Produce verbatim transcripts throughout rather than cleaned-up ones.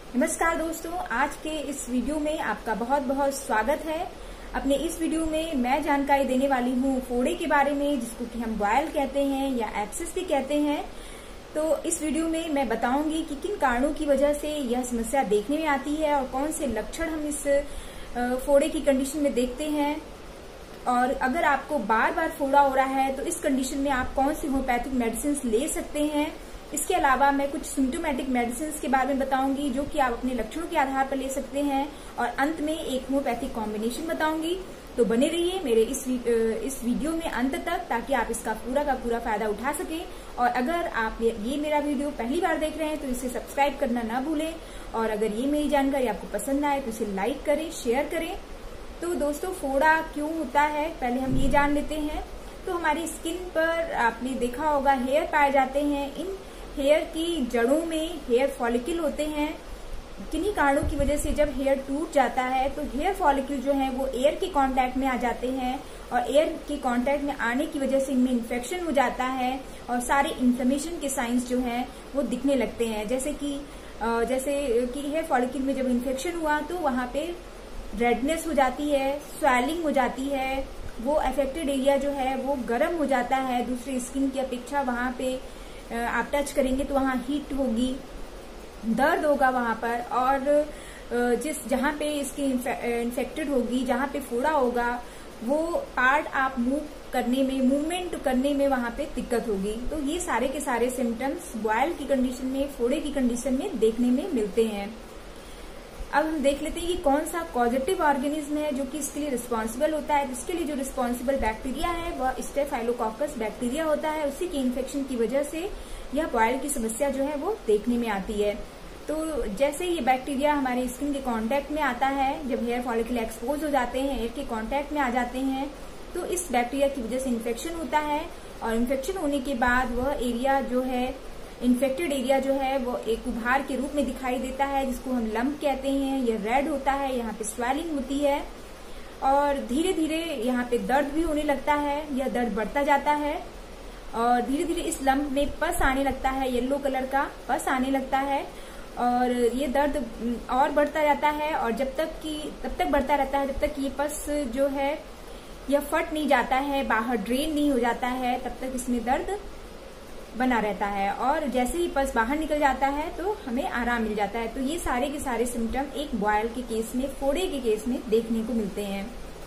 नमस्कार दोस्तों, आज के इस वीडियो में आपका बहुत बहुत स्वागत है। अपने इस वीडियो में मैं जानकारी देने वाली हूँ फोड़े के बारे में, जिसको कि हम बॉयल कहते हैं या एब्सेस भी कहते हैं। तो इस वीडियो में मैं बताऊंगी कि किन कारणों की वजह से यह समस्या देखने में आती है और कौन से लक्षण हम इस फोड़े की कंडीशन में देखते हैं। और अगर आपको बार बार फोड़ा हो रहा है तो इस कंडीशन में आप कौन सी होम्योपैथिक मेडिसिन ले सकते हैं। इसके अलावा मैं कुछ सिम्टोमेटिक मेडिसिन के बारे में बताऊंगी जो कि आप अपने लक्षणों के आधार पर ले सकते हैं, और अंत में एक होम्योपैथिक कॉम्बिनेशन बताऊंगी। तो बने रहिए मेरे इस इस वीडियो में अंत तक, ताकि आप इसका पूरा का पूरा फायदा उठा सकें। और अगर आप ये मेरा वीडियो पहली बार देख रहे हैं तो इसे सब्सक्राइब करना ना भूलें, और अगर ये मेरी जानकारी आपको पसंद आए तो इसे लाइक करें, शेयर करें। तो दोस्तों, फोड़ा क्यों होता है पहले हम ये जान लेते हैं। तो हमारी स्किन पर आपने देखा होगा हेयर पाए जाते हैं। इन हेयर की जड़ों में हेयर फॉलिकल होते हैं। किन्हीं कारणों की वजह से जब हेयर टूट जाता है तो हेयर फॉलिकल जो है वो एयर के कांटेक्ट में आ जाते हैं, और एयर के कांटेक्ट में आने की वजह से इनमें इन्फेक्शन हो जाता है और सारे इन्फ्लेमेशन के साइंस जो हैं वो दिखने लगते हैं। जैसे कि जैसे कि हेयर फॉलिकल में जब इन्फेक्शन हुआ तो वहां पे रेडनेस हो जाती है, स्वेलिंग हो जाती है, वो अफेक्टेड एरिया जो है वो गर्म हो जाता है दूसरी स्किन की अपेक्षा। वहां पे आप टच करेंगे तो वहां हीट होगी, दर्द होगा वहां पर, और जिस जहां पे इसकी इन्फेक्टेड होगी, जहां पे फोड़ा होगा, वो पार्ट आप मूव करने में, मूवमेंट करने में वहां पे दिक्कत होगी। तो ये सारे के सारे सिम्टम्स बॉयल की कंडीशन में, फोड़े की कंडीशन में देखने में मिलते हैं। अब हम देख लेते हैं कि कौन सा पॉजिटिव ऑर्गेनिज्म है जो कि इसके लिए रिस्पॉन्सिबल होता है। इसके लिए जो रिस्पॉन्सिबल बैक्टीरिया है वह स्टेफाइलोकोकस बैक्टीरिया होता है। उसी के इन्फेक्शन की वजह से यह बॉयल की समस्या जो है वो देखने में आती है। तो जैसे ये बैक्टीरिया हमारे स्किन के कांटेक्ट में आता है, जब हेयर फॉलिकल एक्सपोज हो जाते हैं, एयर के कांटेक्ट में आ जाते हैं, तो इस बैक्टीरिया की वजह से इन्फेक्शन होता है। और इन्फेक्शन होने के बाद वह एरिया जो है, इन्फेक्टेड एरिया जो है वो एक उभार के रूप में दिखाई देता है, जिसको हम लंप कहते हैं। ये रेड होता है, यहाँ पे स्वेलिंग होती है, और धीरे धीरे यहाँ पे दर्द भी होने लगता है। यह दर्द बढ़ता जाता है और धीरे धीरे इस लंप में पस आने लगता है, येलो कलर का पस आने लगता है, और ये दर्द और बढ़ता जाता है। और जब तक कि तब तक बढ़ता रहता है जब तक ये पस जो है यह फट नहीं जाता है, बाहर ड्रेन नहीं हो जाता है, तब तक इसमें दर्द बना रहता है। और जैसे ही पस बाहर निकल जाता है तो हमें आराम मिल जाता है। तो ये सारे के सारे सिम्टम एक बॉयल के केस में, फोड़े के केस में देखने को मिलते हैं।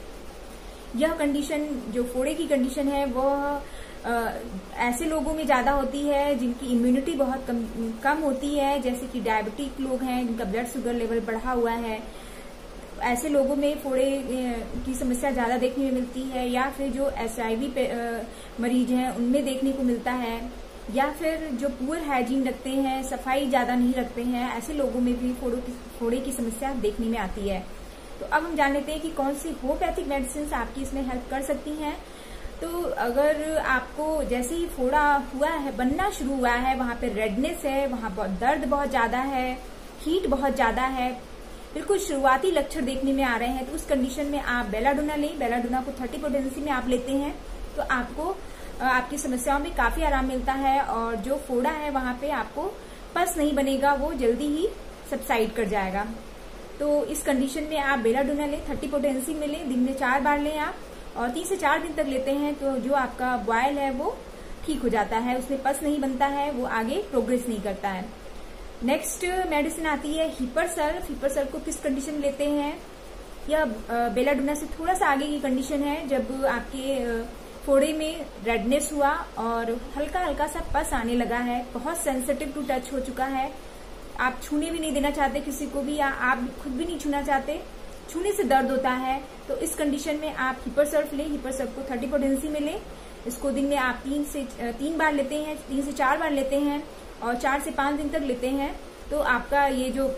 यह कंडीशन जो फोड़े की कंडीशन है वह ऐसे लोगों में ज्यादा होती है जिनकी इम्यूनिटी बहुत कम कम होती है, जैसे कि डायबिटिक लोग हैं, जिनका ब्लड शुगर लेवल बढ़ा हुआ है। ऐसे लोगों में फोड़े की समस्या ज्यादा देखने में मिलती है, या फिर जो एच आई वी मरीज हैं उनमें देखने को मिलता है, या फिर जो पुअर हाइजीन रखते हैं, सफाई ज्यादा नहीं रखते हैं, ऐसे लोगों में भी फोड़ों की फोड़े की समस्या देखने में आती है। तो अब हम जान लेते हैं कि कौन सी होम्योपैथिक मेडिसिन आपकी इसमें हेल्प कर सकती हैं। तो अगर आपको जैसे ही फोड़ा हुआ है, बनना शुरू हुआ है, वहां पे रेडनेस है, वहां बहुत दर्द बहुत ज्यादा है, हीट बहुत ज्यादा है, बिल्कुल शुरुआती लक्षण देखने में आ रहे हैं, तो उस कंडीशन में आप बेलाडोना लें। बेलाडोना को थर्टी पोटेंसी में आप लेते हैं तो आपको आपकी समस्याओं में काफी आराम मिलता है, और जो फोड़ा है वहां पे आपको पस नहीं बनेगा, वो जल्दी ही सबसाइड कर जाएगा। तो इस कंडीशन में आप बेलाडोना लें, थर्टी पोटेंसी में लें, दिन में चार बार लें आप, और तीन से चार दिन तक लेते हैं तो जो आपका बॉयल है वो ठीक हो जाता है, उसमें पस नहीं बनता है, वो आगे प्रोग्रेस नहीं करता है। नेक्स्ट मेडिसिन आती है हिपरसल्फ। हिपरसल्फ को किस कंडीशन में लेते हैं? यह बेलाडोना से थोड़ा सा आगे की कंडीशन है, जब आपके फोड़े में रेडनेस हुआ और हल्का हल्का सा पस आने लगा है, बहुत सेंसिटिव टू टच हो चुका है, आप छूने भी नहीं देना चाहते किसी को भी, या आप खुद भी नहीं छूना चाहते, छूने से दर्द होता है, तो इस कंडीशन में आप हिपरसल्फ लें। हिपरसल्फ को थर्टी पोटेंसी में लें। इसको दिन में आप तीन से तीन बार लेते हैं, तीन से चार बार लेते हैं, और चार से पांच दिन तक लेते हैं, तो आपका ये जो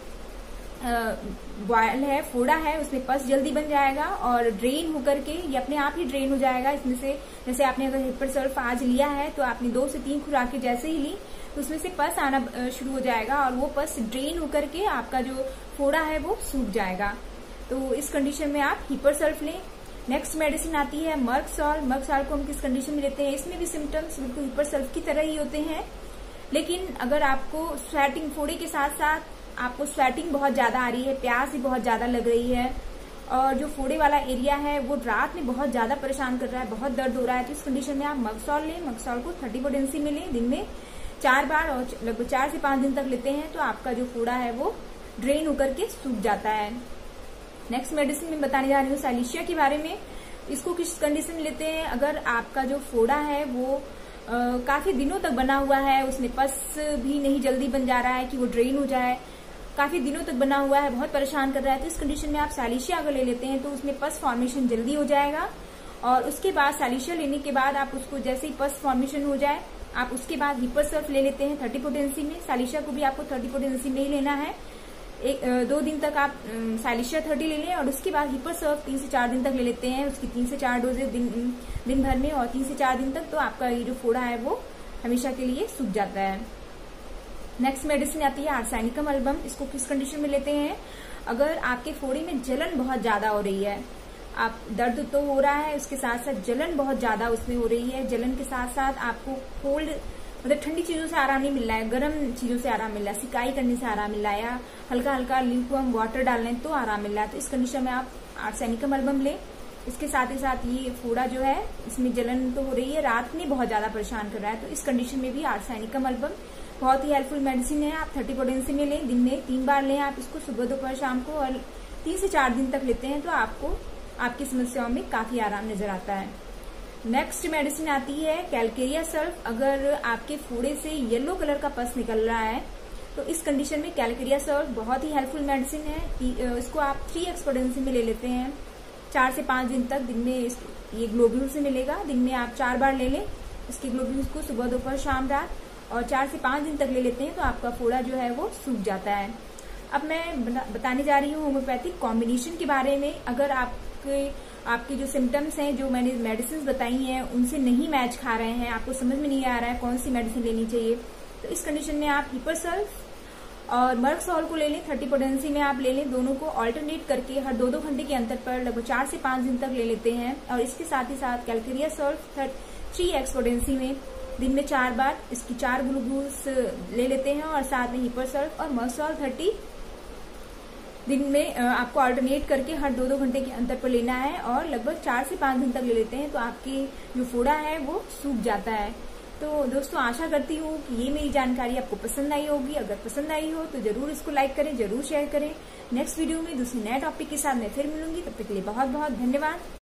बॉयल है, फोड़ा है, उसमें पस जल्दी बन जाएगा और ड्रेन होकर के ये अपने आप ही ड्रेन हो जाएगा इसमें से। जैसे आपने अगर हिपरसल्फ आज लिया है तो आपने दो से तीन खुराकें जैसे ही ली तो उसमें से पस आना शुरू हो जाएगा, और वो पस ड्रेन होकर के आपका जो फोड़ा है वो सूख जाएगा। तो इस कंडीशन में आप हिपरसल्फ लें। नेक्स्ट मेडिसिन आती है मर्कसॉल। मर्कसॉल को हम किस कंडीशन में लेते हैं? इसमें भी सिम्टम्स बिल्कुल हिपरसल्फ की तरह ही होते हैं, लेकिन अगर आपको स्वेटिंग, फोड़े के साथ साथ आपको स्वेटिंग बहुत ज्यादा आ रही है, प्यास भी बहुत ज्यादा लग रही है, और जो फोड़े वाला एरिया है वो रात में बहुत ज्यादा परेशान कर रहा है, बहुत दर्द हो रहा है, तो इस कंडीशन में आप मगसॉल लें। मगसॉल को थर्टी पोटेंसी में लें, दिन में चार बार और लगभग चार से पांच दिन तक लेते हैं तो आपका जो फोड़ा है वो ड्रेन होकर के सूख जाता है। नेक्स्ट मेडिसिन में बताने जा रही हूँ साइलिशिया के बारे में। इसको किस कंडीशन में लेते हैं? अगर आपका जो फोड़ा है वो आ, काफी दिनों तक बना हुआ है, उसमें पस भी नहीं जल्दी बन जा रहा है कि वो ड्रेन हो जाए, काफी दिनों तक बना हुआ है, बहुत परेशान कर रहा है, तो इस कंडीशन में आप साइलिशिया अगर ले लेते हैं तो उसमें पस फॉर्मेशन जल्दी हो जाएगा। और उसके बाद साइलिशिया लेने के बाद आप उसको जैसे ही पस फॉर्मेशन हो जाए आप उसके बाद हिपरसल्फ ले लेते हैं थर्टी पोटेंसी में। साइलिशिया को भी आपको थर्टी पोटेंसी में ही लेना है। एक दो दिन तक आप साइलिशिया थर्टी ले लें और उसके बाद हिपरसल्फ तीन से चार दिन तक ले लेते हैं, उसकी तीन से चार डोजेज दिन दिन भर में, और तीन से चार दिन तक तो आपका ये जो फोड़ा है वो हमेशा के लिए सूख जाता है। नेक्स्ट मेडिसिन आती है आर्सेनिकम एल्बम। इसको किस कंडीशन में लेते हैं? अगर आपके फोड़े में जलन बहुत ज्यादा हो रही है, आप दर्द तो हो रहा है, उसके साथ साथ जलन बहुत ज्यादा उसमें हो रही है, जलन के साथ साथ आपको कोल्ड मतलब ठंडी चीजों से आराम नहीं मिल रहा है, गर्म चीजों से आराम मिल रहा है, सिकाई करने से आराम मिल रहा है, या हल्का हल्का ल्यूकवार्म वाटर डालने तो आराम मिल रहा है, तो इस कंडीशन में आप आर्सेनिकम एल्बम लें। इसके साथ ही साथ ये फोड़ा जो है इसमें जलन तो हो रही है, रात में बहुत ज्यादा परेशान कर रहा है, तो इस कंडीशन में भी आर्सेनिकम एल्बम बहुत ही हेल्पफुल मेडिसिन है। आप थर्टी पोटेंसी में लें, दिन में तीन बार लें आप इसको, सुबह दोपहर शाम को, और तीन से चार दिन तक लेते हैं तो आपको आपकी समस्याओं में काफी आराम नजर आता है। नेक्स्ट मेडिसिन आती है कैलकेरिया सल्फ। अगर आपके फोड़े से येलो कलर का पस निकल रहा है तो इस कंडीशन में कैलकेरिया सल्फ बहुत ही हेल्पफुल मेडिसिन है। इसको आप थ्री एक्स पोटेंसी में ले लेते हैं चार से पांच दिन तक। दिन में ये ग्लोब्यूल से मिलेगा, दिन में आप चार बार ले लें इसके ग्लोब्यूल्स को, सुबह दोपहर शाम रात, और चार से पांच दिन तक ले लेते हैं तो आपका फोड़ा जो है वो सूख जाता है। अब मैं बताने जा रही हूँ होम्योपैथिक कॉम्बिनेशन के बारे में। अगर आपके आपके जो सिम्टम्स हैं, जो मैंने मेडिसिन बताई हैं, उनसे नहीं मैच खा रहे हैं, आपको समझ में नहीं आ रहा है कौन सी मेडिसिन लेनी चाहिए, तो इस कंडीशन में आप हिपरसल्फ और मर्कसॉल को ले लें, थर्टी पोटेंसी में आप ले लें। दोनों को ऑल्टरनेट करके हर दो दो घंटे के अंतर पर लगभग चार से पांच दिन तक ले लेते हैं। और इसके साथ ही साथ calcarea sulph three X potency में दिन में चार बार इसकी चार ग्लूकोज ले लेते हैं, और साथ में हिपरसल्फ और मर्कसॉल थर्टी दिन में आपको अल्टरनेट करके हर दो दो घंटे के अंतर पर लेना है, और लगभग चार से पांच दिन तक ले लेते हैं तो आपकी जो फोड़ा है वो सूख जाता है। तो दोस्तों आशा करती हूँ कि ये मेरी जानकारी आपको पसंद आई होगी। अगर पसंद आई हो तो जरूर इसको लाइक करें, जरूर शेयर करें। नेक्स्ट वीडियो में दूसरे नए टॉपिक के साथ मैं फिर मिलूंगी, तब तक के लिए बहुत बहुत धन्यवाद।